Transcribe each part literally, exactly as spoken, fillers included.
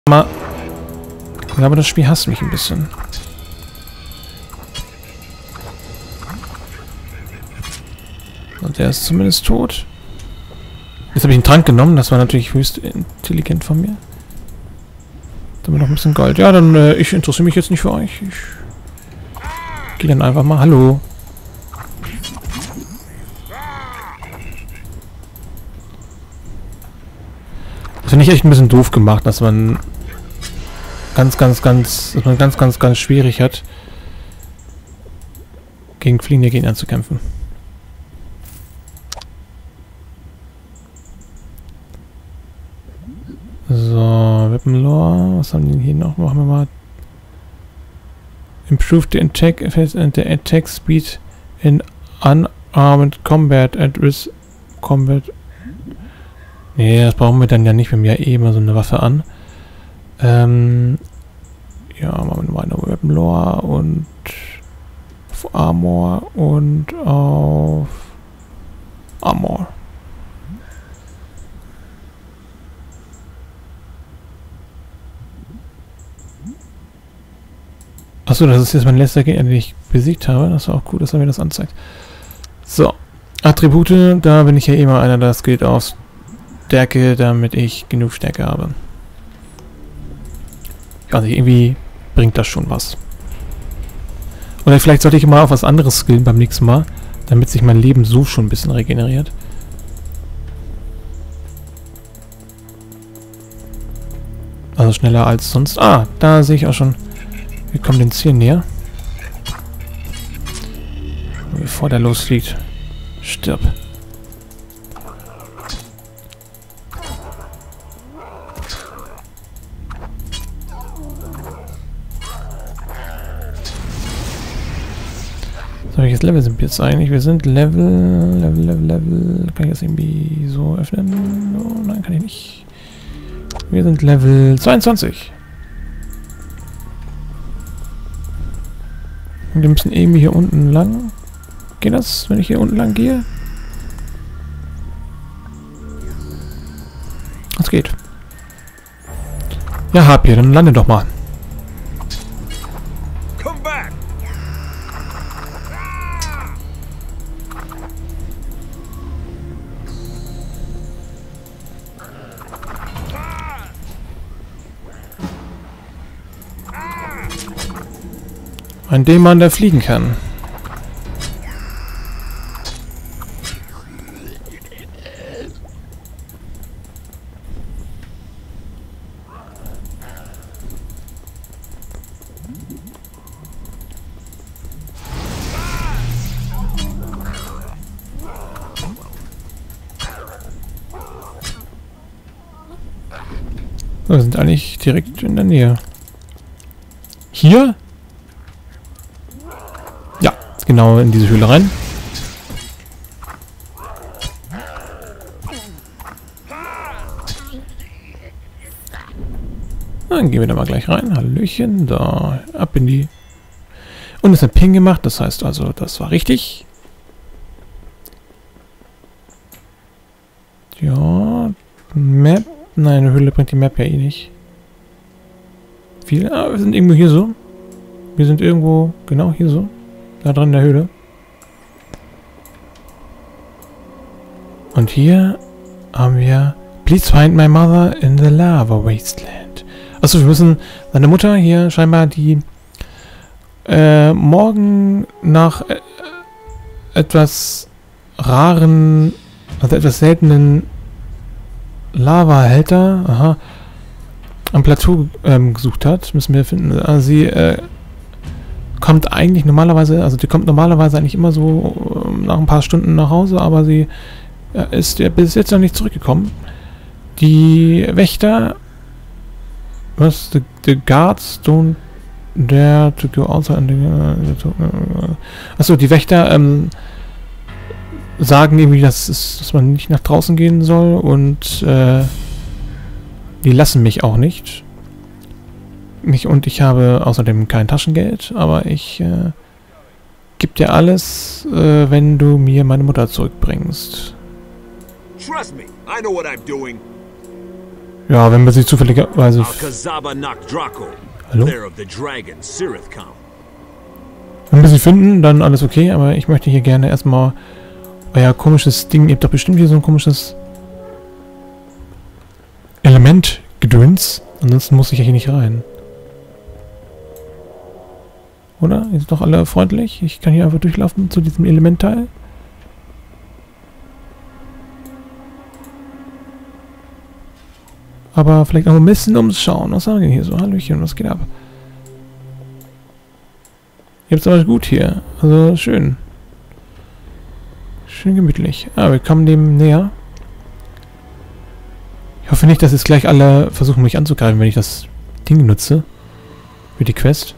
mal. Ja, aber das Spiel hasst mich ein bisschen. Und der ist zumindest tot. Jetzt habe ich einen Trank genommen. Das war natürlich höchst intelligent von mir. Dann noch ein bisschen Gold. Ja, dann äh, ich interessiere mich jetzt nicht für euch. Ich gehe dann einfach mal. Hallo. Das finde ich echt ein bisschen doof gemacht, dass man ganz, ganz, ganz, dass man ganz, ganz, ganz schwierig hat, gegen fliegende Gegner zu kämpfen. So, Weapon-Lore. Was haben die hier noch? Machen wir mal. Improve the attack effect and the attack speed in unarmed combat at risk combat. Nee, das brauchen wir dann ja nicht. Wir haben ja eh immer so eine Waffe an. Ähm. Ja, machen wir mal eine Weapon-Lore und auf Armor und auf Armor. Achso, das ist jetzt mein letzter Gegner, den ich besiegt habe. Das war auch gut, dass er mir das anzeigt. So. Attribute, da bin ich ja immer einer, das geht auf Stärke, damit ich genug Stärke habe. Also irgendwie bringt das schon was. Oder vielleicht sollte ich mal auf was anderes skillen beim nächsten Mal, damit sich mein Leben so schon ein bisschen regeneriert. Also schneller als sonst. Ah, da sehe ich auch schon. Wir kommen den Ziel näher. Bevor der losfliegt. Stirb. So, welches Level sind wir jetzt eigentlich? Wir sind Level, Level, Level, Level. Kann ich das irgendwie so öffnen? Oh, nein, kann ich nicht. Wir sind Level zweiundzwanzig. Wir müssen irgendwie hier unten lang. Geht das, wenn ich hier unten lang gehe? Das geht. Ja, hab hier, dann lande doch mal. Ein Dämon, der fliegen kann. Wir sind eigentlich direkt in der Nähe. Hier? Ja, genau in diese Höhle rein. Dann gehen wir da mal gleich rein. Hallöchen, da ab in die... Und es hat Ping gemacht, das heißt also, das war richtig. Ja, Map. Nein, eine Höhle bringt die Map ja eh nicht. Viele, ah, wir sind irgendwo hier so. Wir sind irgendwo, genau hier so. Da drin in der Höhle. Und hier haben wir Please find my mother in the lava wasteland. Achso, wir müssen seine Mutter hier scheinbar die äh, morgen nach äh, etwas raren, also etwas seltenen Lava-Hälter, aha, am Plateau ähm, gesucht hat, müssen wir finden. Also sie äh, kommt eigentlich normalerweise, also die kommt normalerweise eigentlich immer so äh, nach ein paar Stunden nach Hause, aber sie äh, ist ja bis jetzt noch nicht zurückgekommen. Die Wächter, was, the, the guards don't dare to go outside. Uh, achso, die Wächter ähm, sagen irgendwie, dass, es, dass man nicht nach draußen gehen soll und äh, die lassen mich auch nicht. Mich und ich habe außerdem kein Taschengeld, aber ich äh, gebe dir alles, äh, wenn du mir meine Mutter zurückbringst. Trust me, I know what I'm doing. Ja, wenn wir sie zufälligerweise... Hallo? Wenn wir sie finden, dann alles okay, aber ich möchte hier gerne erstmal euer komisches Ding... Ihr habt doch bestimmt hier so ein komisches Element-Gedöns. Ansonsten muss ich ja hier nicht rein. Oder? Ihr seid doch alle freundlich. Ich kann hier einfach durchlaufen zu diesem Elementteil. Aber vielleicht noch ein bisschen umschauen. Was sagen wir hier so? Hallöchen, was geht ab? Ihr habt es aber gut hier. Also schön. Schön gemütlich. Ah, wir kommen dem näher. Ich hoffe nicht, dass jetzt gleich alle versuchen, mich anzugreifen, wenn ich das Ding nutze. Für die Quest.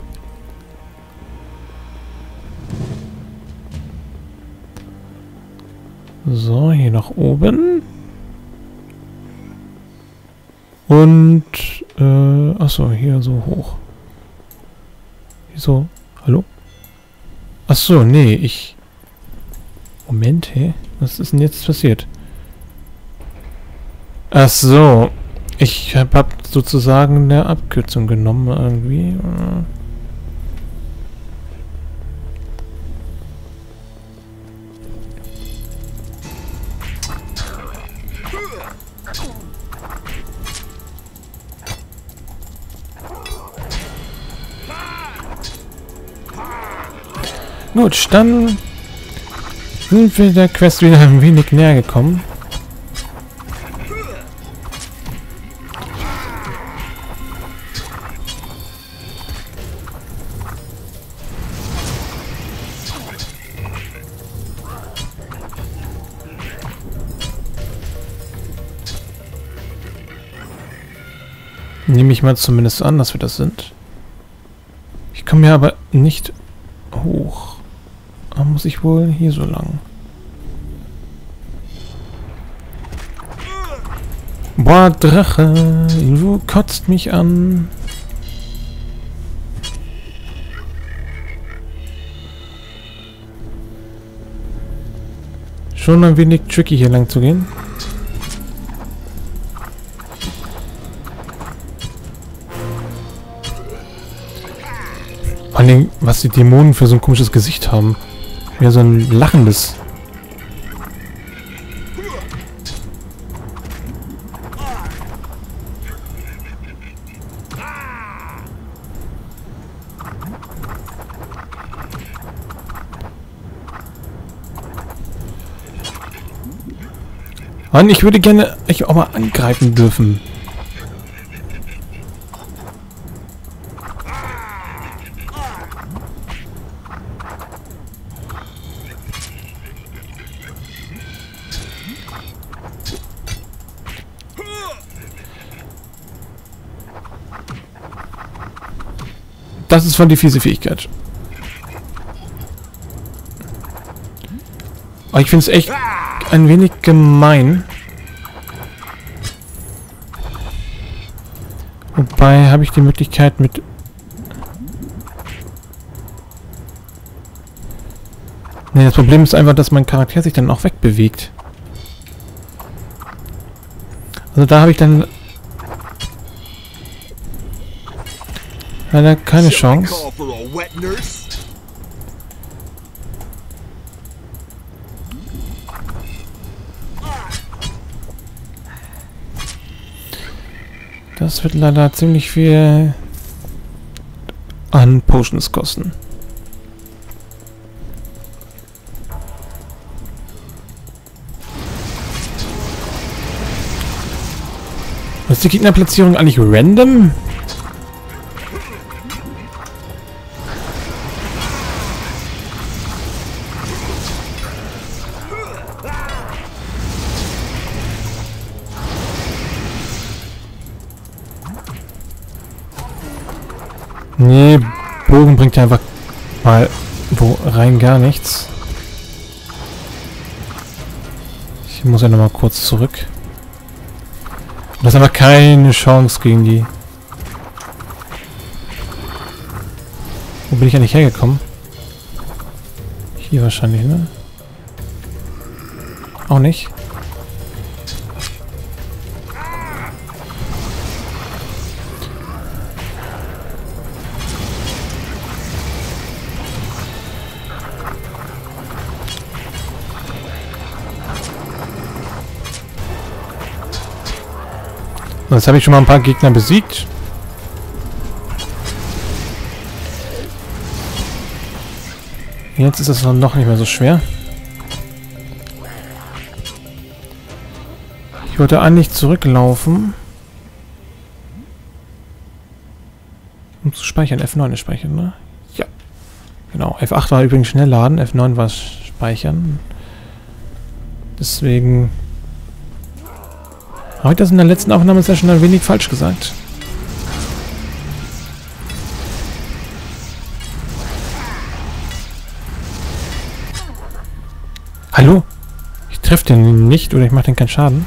So, hier nach oben. Und, äh, achso, hier so hoch. Wieso? Hallo? Achso, nee, ich... Moment, hä? Was ist denn jetzt passiert? Ach so. Ich hab, hab sozusagen eine Abkürzung genommen, irgendwie. Gut, dann sind wir der Quest wieder ein wenig näher gekommen. Nehme ich mal zumindest an, dass wir das sind. Ich komme hier aber nicht hoch. Da muss ich wohl hier so lang. Boah, Drache, du kotzt mich an. Schon ein wenig tricky hier lang zu gehen. Vor allem, was die Dämonen für so ein komisches Gesicht haben. Wieder so ein lachendes. Mann, ich würde gerne euch auch mal angreifen dürfen. Das ist voll die fiese Fähigkeit. Aber ich finde es echt ein wenig gemein. Wobei habe ich die Möglichkeit mit... Ne, das Problem ist einfach, dass mein Charakter sich dann auch wegbewegt. Also da habe ich dann... leider keine Chance. Das wird leider ziemlich viel an Potions kosten. Ist die Gegnerplatzierung eigentlich random? Nee, Bogen bringt ja einfach mal wo rein gar nichts. Ich muss ja nochmal kurz zurück. Und das ist einfach keine Chance gegen die. Wo bin ich eigentlich hergekommen? Hier wahrscheinlich, ne? Auch nicht. Jetzt habe ich schon mal ein paar Gegner besiegt. Jetzt ist es noch nicht mehr so schwer. Ich wollte eigentlich zurücklaufen. Um zu speichern. F neun ist speichern, ne? Ja. Genau. F acht war übrigens schnell laden. F neun war speichern. Deswegen habe ich das in der letzten Aufnahmesession ein wenig falsch gesagt. Hallo? Ich treffe den nicht oder ich mache den keinen Schaden.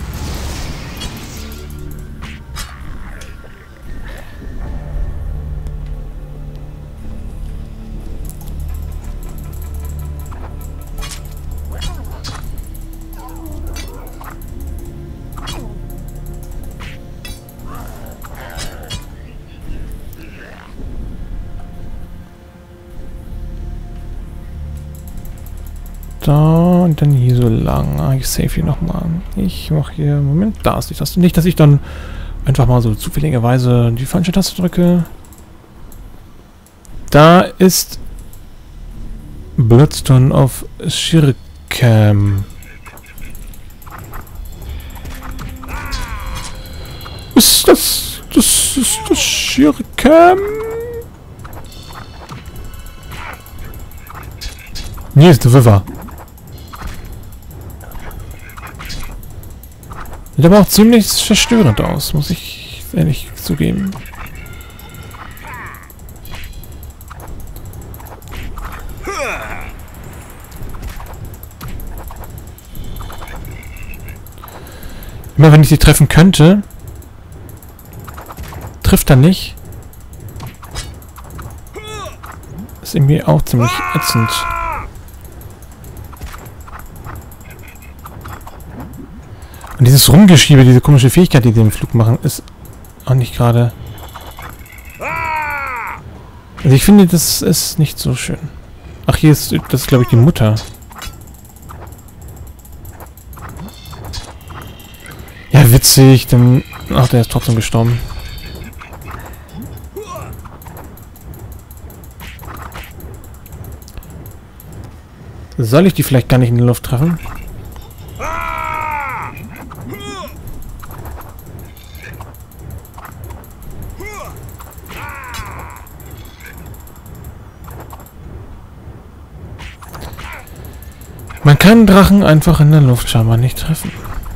Da und dann hier so lang. Ah, ich save hier nochmal. Ich mache hier... Moment, da ist die Taste. Nicht, dass ich dann einfach mal so zufälligerweise die falsche Taste drücke. Da ist Bloodstone of Shirkam. Ist das... Das ist das Shirkam? Nee, ist der Wiver. Sieht aber auch ziemlich verstörend aus, muss ich ehrlich zugeben. Immer wenn ich sie treffen könnte, trifft er nicht. Ist irgendwie auch ziemlich ätzend. Und dieses Rumgeschiebe, diese komische Fähigkeit, die die im Flug machen, ist auch nicht gerade... Also ich finde, das ist nicht so schön. Ach, hier ist, das ist glaube ich die Mutter. Ja, witzig, dann... Ach, der ist trotzdem gestorben. Soll ich die vielleicht gar nicht in die Luft treffen? Man kann Drachen einfach in der Luft scheinbar nicht treffen.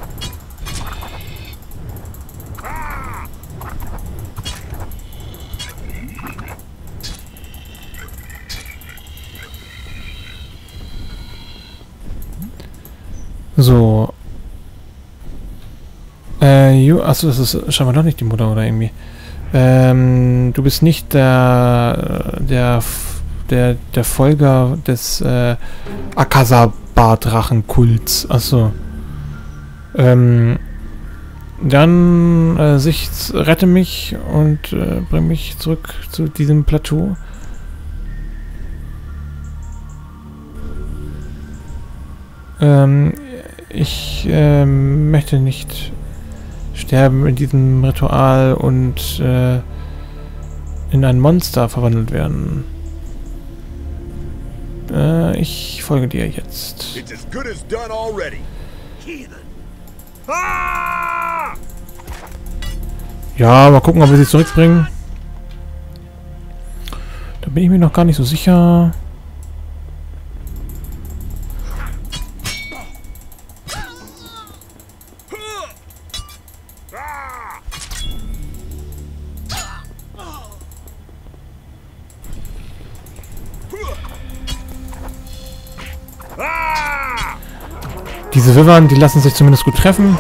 So. Äh, you, achso, das ist scheinbar doch nicht die Mutter oder irgendwie. Ähm, du bist nicht der, der, der, der Folger des, äh, Akasaba-Drachenkults. Achso. Ähm, dann, äh, Sicht, rette mich und, äh, bring mich zurück zu diesem Plateau. Ähm, ich, ähm, möchte nicht sterben in diesem Ritual und, äh, in ein Monster verwandelt werden. Äh, ich folge dir jetzt. Ja, mal gucken, ob wir sie zurückbringen. Da bin ich mir noch gar nicht so sicher. Diese Wyvern, die lassen sich zumindest gut treffen.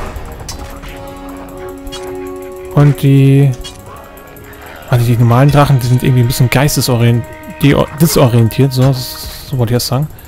Und die... Also die normalen Drachen, die sind irgendwie ein bisschen geistesorientiert, disorientiert, so, so wollte ich das sagen.